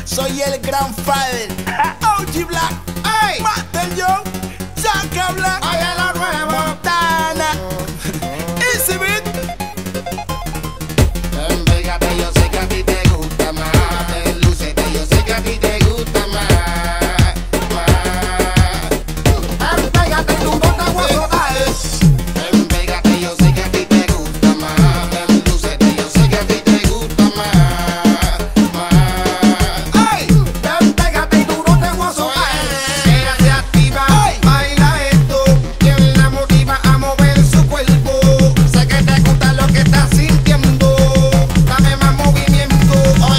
Soy el gran father. OG Black. Ay, Master Joe. Chaka Black. Oye lo nuevo. Montana. Easy Beat. Pégate, yo sé que a ti te gusta más. Lúcete, yo sé que a ti te gusta más. Pégate, tú no te voy a soltar. Pégate, yo sé que a ti te gusta más. Lúcete, yo sé que a ti te gusta más. Ay, pégate y tú no te voy a soltar. Ella se activa, baila esto. Quien la motiva a mover su cuerpo. Sé que te gusta lo que estás sintiendo. Dame más movimiento.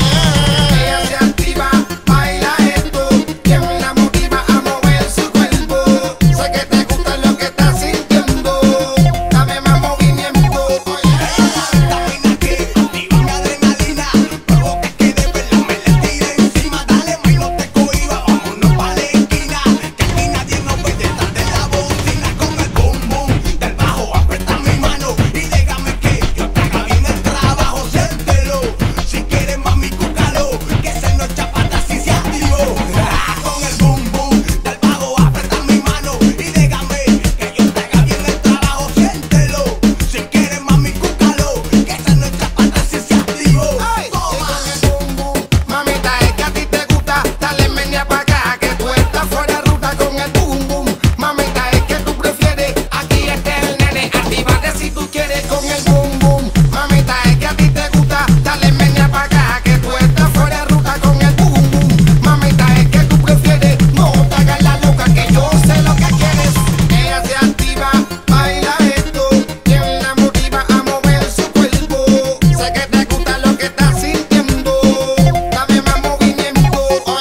Ella se activa, baila esto. Quien la motiva a mover su cuerpo. Sé que te gusta lo que estás sintiendo. Dame más movimiento. Vitamina que activa mi adrenalina, provoca que de verdad me le tire encima. Dale, may, no te cohibas, vámonos pa' la esquina, que aquí nadie nos ve detrás de la bocina. Con el boom boom del bajo aprieta mi mano y déjame que yo te haga bien el trabajo. Siéntelo, si quieres mami cúcalo, que ese no es chapata si se activó. Con el boom boom del bajo aprieta mi mano y déjame que yo te haga bien el trabajo. Siéntelo, si quieres mami cúcalo, que ese no es chapata si se activó. Toma. Mamita, es que a ti te gusta, dale media pa' acá, que tú estás fuera de ruta con el boom boom. Mamita, es que tú prefieres, aquí está el nene, actívate si tú quieres con el boom boom. Mamita, es que a ti te gusta, dale media pa' acá, que tú estás fuera de ruta con el boom boom. Mamita, es que tú prefieres, no te hagas la loca, que yo sé lo que quieres. Ella se activa, baila esto, quien la motiva a mover su cuerpo. Sé que te gusta lo que estás sintiendo. Dame más movimiento.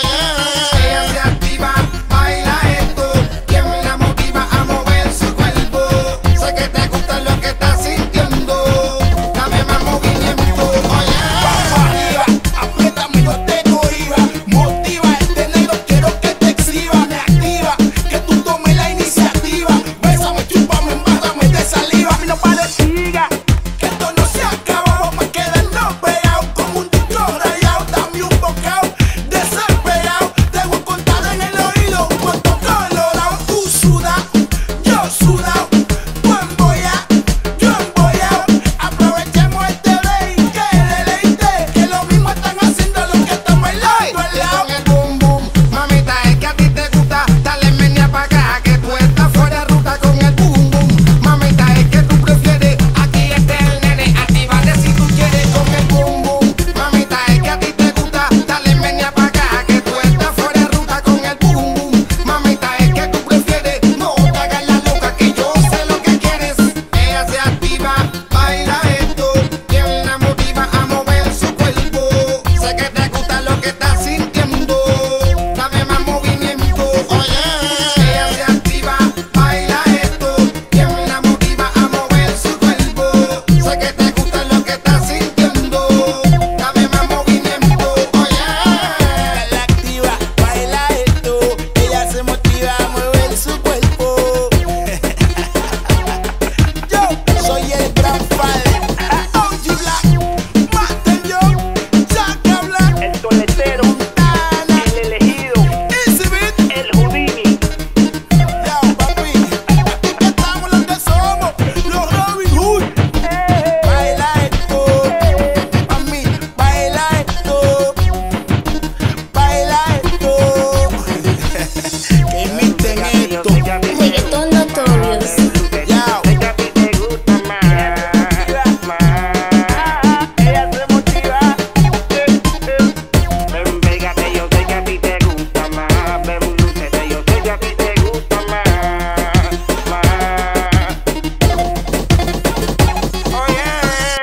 Ella se activa, baila esto. Quien la motiva a mover su cuerpo. Sé que te gusta lo que estás sintiendo. Dame más movimiento. Arriba, apriétame, no te cohibas. Motiva este negro, quiero que te exhiba. Me activa, que tú tomes la iniciativa. Bésame, chúpame, embárrame de saliva. Y no pares, siga, que esto no se acaba. Vamos a quedarnos pegados como un disco rayado. Dame un bocado, desesperado. Te voy a contar en el oído cuánto colorado. Tú sudado, yo sudado. Tú embollado, yo embollado. Aprovechemos este break, que deleite. Que lo mismo están haciendo los que están bailando al lado. Con el boom boom, mamita, es que a ti te gusta, dale media pa' acá, que tú estás fuera de ruta con el boom boom. Mamita, es que tú prefieres, aquí está el nene, actívate si tú quieres con el boom boom. Mamita, es que a ti te gusta, dale media pa' acá, que tú estás fuera de ruta con el boom boom. Mamita, es que tú prefieres, no te hagas la loca, que yo sé lo que quieres. Ella se activa, baila esto, quien la motiva a mover su cuerpo. Sé que te gusta lo que estás sintiendo.